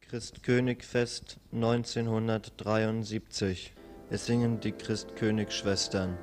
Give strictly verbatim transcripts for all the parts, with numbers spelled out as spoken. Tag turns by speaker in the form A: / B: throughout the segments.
A: Christkönigfest neunzehnhundertdreiundsiebzig. Es singen die Christkönigschwestern.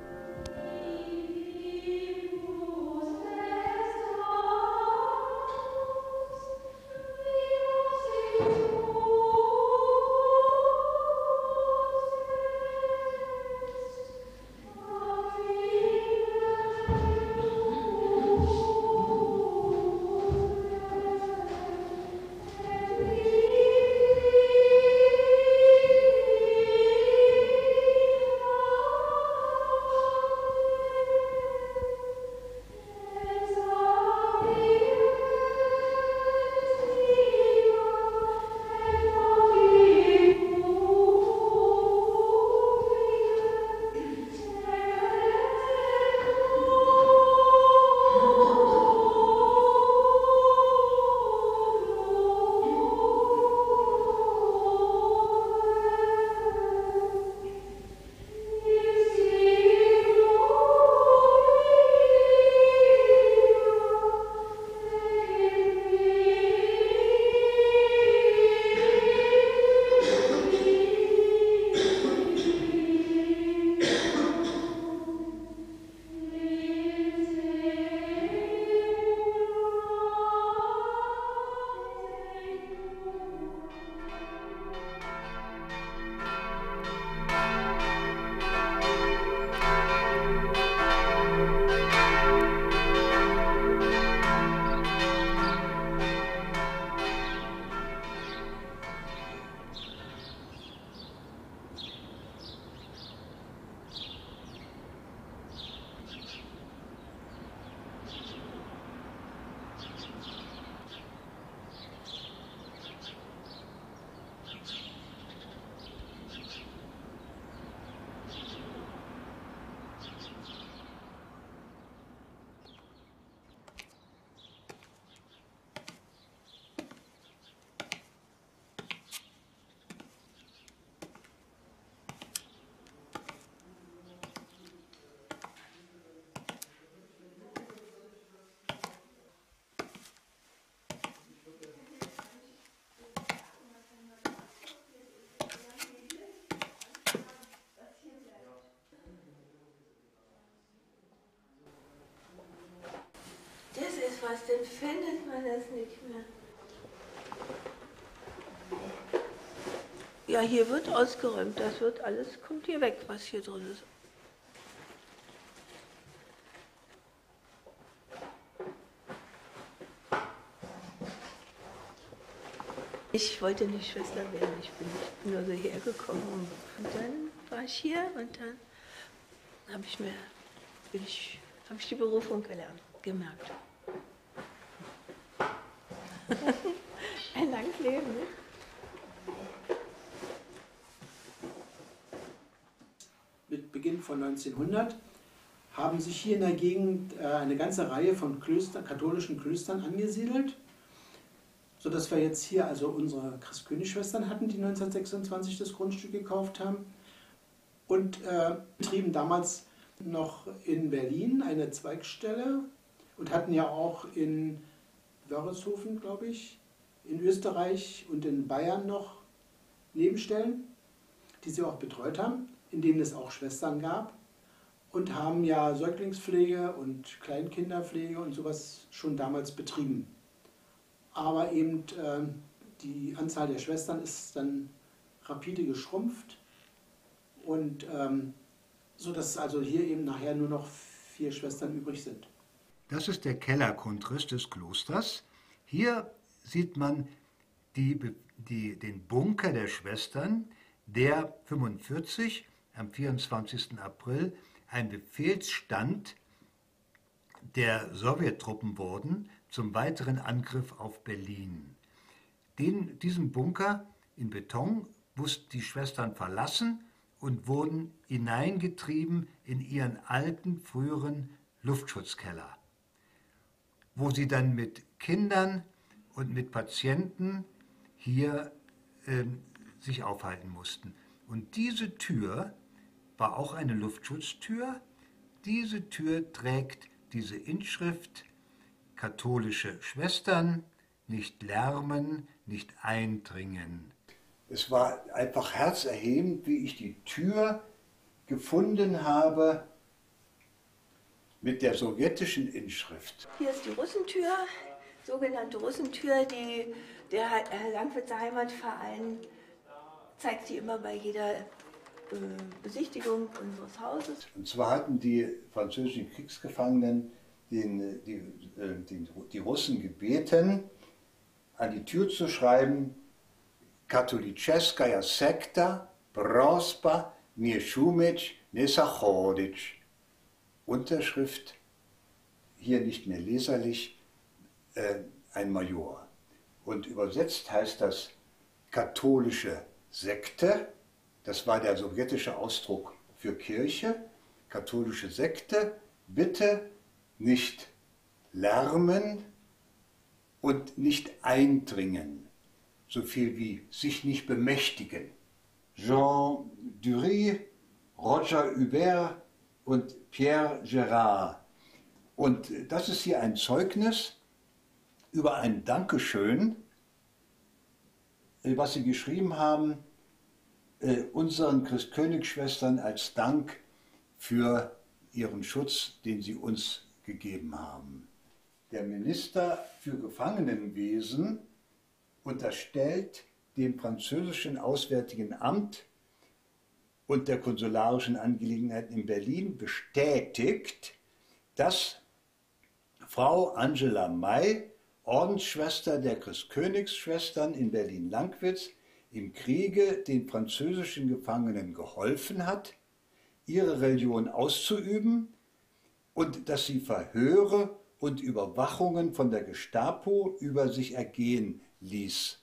B: Was, dann findet man das nicht mehr. Ja, hier wird ausgeräumt, das wird alles, kommt hier weg, was hier drin ist. Ich wollte nicht Schwester werden, ich bin nicht nur so hergekommen und dann war ich hier und dann habe ich mir, bin ich, habe ich die Berufung gelernt, gemerkt. Ein langes Leben, ne?
C: Mit Beginn von neunzehnhundert haben sich hier in der Gegend eine ganze Reihe von Klöster, katholischen Klöstern angesiedelt, sodass wir jetzt hier also unsere Christkönigschwestern hatten, die neunzehnhundertsechsundzwanzig das Grundstück gekauft haben und äh, betrieben damals noch in Berlin eine Zweigstelle und hatten ja auch in Wörishofen, glaube ich, in Österreich und in Bayern noch Nebenstellen, die sie auch betreut haben, in denen es auch Schwestern gab und haben ja Säuglingspflege und Kleinkinderpflege und sowas schon damals betrieben. Aber eben äh, die Anzahl der Schwestern ist dann rapide geschrumpft und ähm, so dass also hier eben nachher nur noch vier Schwestern übrig sind.
D: Das ist der Kellergrundriss des Klosters. Hier sieht man die, die, den Bunker der Schwestern, der fünfundvierzig, am vierundzwanzigsten April, ein Befehlsstand der Sowjettruppen wurden zum weiteren Angriff auf Berlin. Den, diesen Bunker in Beton mussten die Schwestern verlassen und wurden hineingetrieben in ihren alten, früheren Luftschutzkeller, wo sie dann mit Kindern und mit Patienten hier äh, sich aufhalten mussten. Und diese Tür war auch eine Luftschutztür. Diese Tür trägt diese Inschrift: katholische Schwestern, nicht lärmen, nicht eindringen. Es war einfach herzerhebend, wie ich die Tür gefunden habe mit der sowjetischen Inschrift.
B: Hier ist die Russentür, sogenannte Russentür, die der Langwitzer Heimatverein zeigt sie immer bei jeder äh, Besichtigung unseres Hauses.
D: Und zwar hatten die französischen Kriegsgefangenen den, die, äh, die, die Russen gebeten, an die Tür zu schreiben: Katolicheskaya sekta, prospa, nie šumić, ne zachodit. Unterschrift, hier nicht mehr leserlich, äh, ein Major. Und übersetzt heißt das katholische Sekte, das war der sowjetische Ausdruck für Kirche, katholische Sekte, bitte nicht lärmen und nicht eindringen, so viel wie sich nicht bemächtigen. Jean Dury, Roger Hubert und Pierre Gérard. Und das ist hier ein Zeugnis über ein Dankeschön, was sie geschrieben haben, äh, unseren Christkönig-Schwestern als Dank für ihren Schutz, den sie uns gegeben haben. Der Minister für Gefangenenwesen unterstellt dem französischen Auswärtigen Amt und der konsularischen Angelegenheiten in Berlin bestätigt, dass Frau Angela May, Ordensschwester der Christkönigsschwestern in Berlin-Lankwitz, im Kriege den französischen Gefangenen geholfen hat, ihre Religion auszuüben und dass sie Verhöre und Überwachungen von der Gestapo über sich ergehen ließ.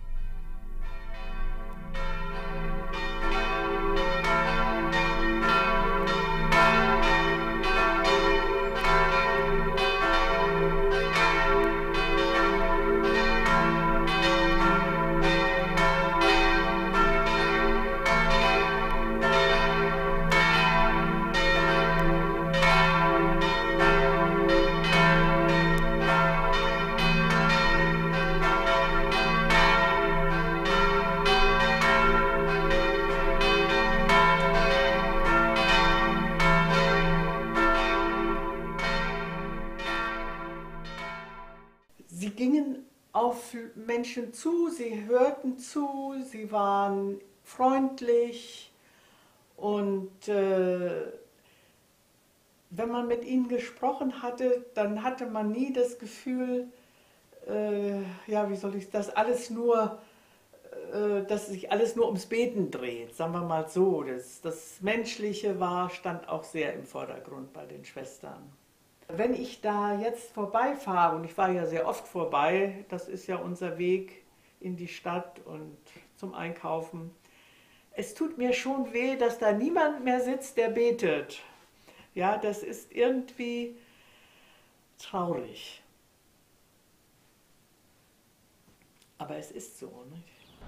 E: Sie gingen auf Menschen zu, sie hörten zu, sie waren freundlich und äh, wenn man mit ihnen gesprochen hatte, dann hatte man nie das Gefühl, äh, ja, wie soll ich das alles nur, äh, dass sich alles nur ums Beten dreht, sagen wir mal so. Das, das Menschliche war, stand auch sehr im Vordergrund bei den Schwestern. Wenn ich da jetzt vorbeifahre, und ich war ja sehr oft vorbei, das ist ja unser Weg in die Stadt und zum Einkaufen, es tut mir schon weh, dass da niemand mehr sitzt, der betet. Ja, das ist irgendwie traurig. Aber es ist so, nicht?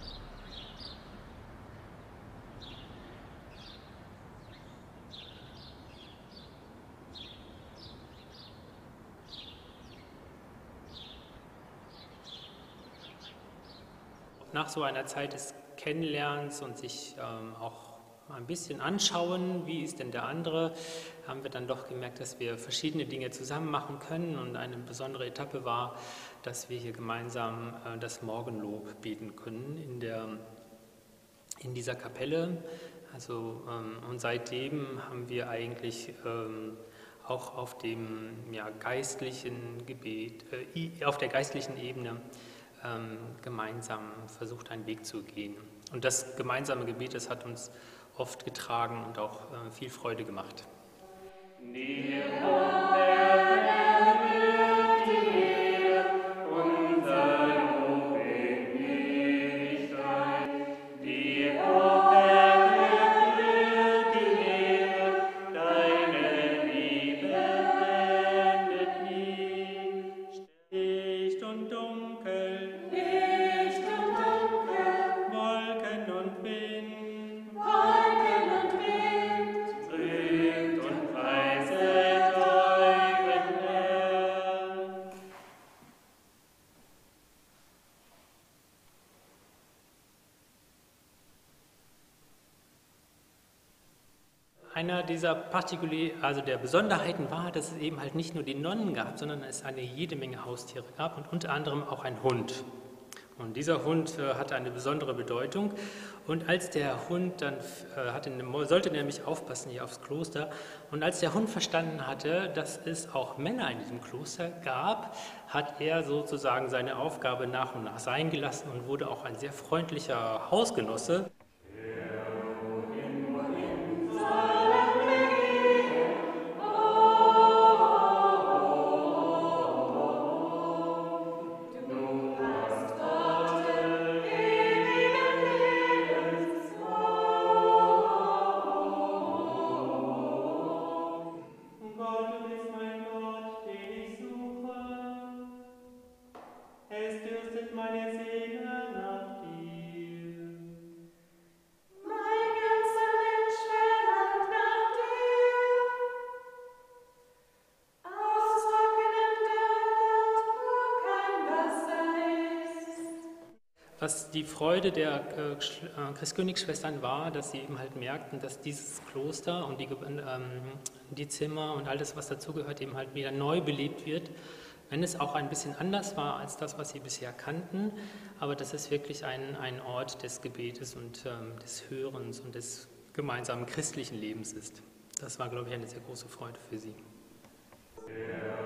F: Nach so einer Zeit des Kennenlernens und sich ähm, auch mal ein bisschen anschauen, wie ist denn der andere, haben wir dann doch gemerkt, dass wir verschiedene Dinge zusammen machen können. Und eine besondere Etappe war, dass wir hier gemeinsam äh, das Morgenlob beten können in, der, in dieser Kapelle. Also, ähm, und seitdem haben wir eigentlich ähm, auch auf dem ja, geistlichen Gebet, äh, auf der geistlichen Ebene gemeinsam versucht, einen Weg zu gehen. Und das gemeinsame Gebet, das hat uns oft getragen und auch äh, viel Freude gemacht.
G: Preist und preiset euch.
F: einer dieser Partikuli, also der Besonderheiten war, dass es eben halt nicht nur die Nonnen gab, sondern es eine jede Menge Haustiere gab und unter anderem auch ein Hund. Und dieser Hund äh, hatte eine besondere Bedeutung. Und als der Hund dann, äh, hatte, sollte nämlich aufpassen hier aufs Kloster, und als der Hund verstanden hatte, dass es auch Männer in diesem Kloster gab, hat er sozusagen seine Aufgabe nach und nach sein gelassen und wurde auch ein sehr freundlicher Hausgenosse. Was die Freude der äh, Christkönigsschwestern war, dass sie eben halt merkten, dass dieses Kloster und die, ähm, die Zimmer und alles, was dazugehört, eben halt wieder neu belebt wird, wenn es auch ein bisschen anders war als das, was sie bisher kannten, aber dass es wirklich ein, ein Ort des Gebetes und ähm, des Hörens und des gemeinsamen christlichen Lebens ist. Das war, glaube ich, eine sehr große Freude für sie. Ja.